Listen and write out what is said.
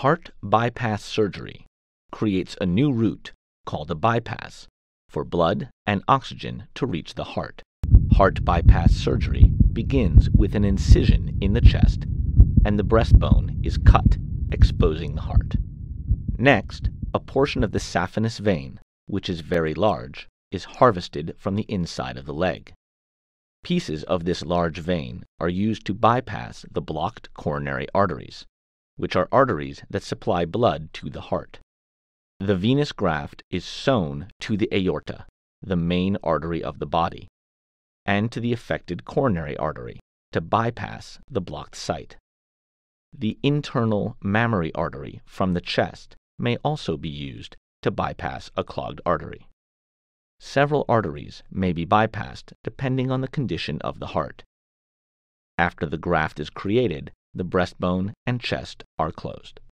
Heart bypass surgery creates a new route, called a bypass, for blood and oxygen to reach the heart. Heart bypass surgery begins with an incision in the chest, and the breastbone is cut, exposing the heart. Next, a portion of the saphenous vein, which is very large, is harvested from the inside of the leg. Pieces of this large vein are used to bypass the blocked coronary arteries, which are arteries that supply blood to the heart. The venous graft is sewn to the aorta, the main artery of the body, and to the affected coronary artery to bypass the blocked site. The internal mammary artery from the chest may also be used to bypass a clogged artery. Several arteries may be bypassed depending on the condition of the heart. After the graft is created, the breastbone and chest are closed.